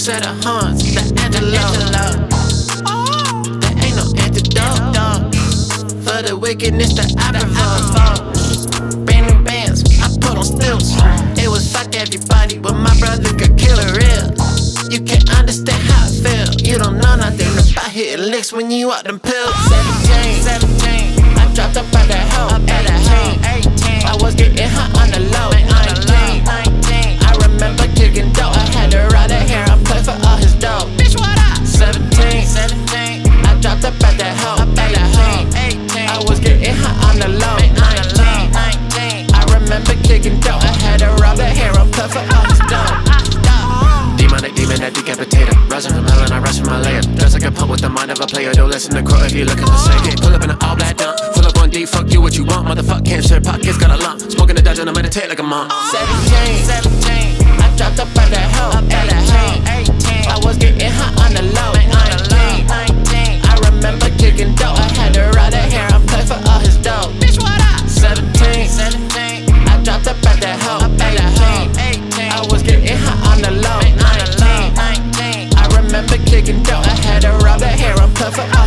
set of horns, the antelope. There ain't no antidote for the wickedness that I provoke. Brand new bands, I put on stilts. It was fuck everybody, but my brother could kill a real. You can't understand how it feel. You don't know nothing about hitting licks when you out them pills. 17, I dropped up at that hoe. 18, I was getting hot on the low. 19, I remember kicking dope. I had to ride a hair and play for all his dope. Bitch, what up? 17, I dropped up at that hoe. 18, I was getting hot on the low. 19, I remember kicking dope. I had to ride a hair and play for all his dope. Demon that decapitator. Rising from hell and I rise from my layer. Dress like a pump with the mind of a player. Don't listen to crow if you looking for sake. Pull up in an all black dump. Full up on D, fuck you what you want. Motherfuck can't share pockets, got a lump. Smoking the Dodge and I meditate like a monk. 17, I dropped up at that hoe. 18, I was getting hot on the low. 19, I remember kicking dope. I had to ride a hair and play for all his dope. Bitch, what up? 17, I dropped up at that hoe. 18, I was getting hot on the low. 19, I remember kicking dope. I had to rub the hair and play for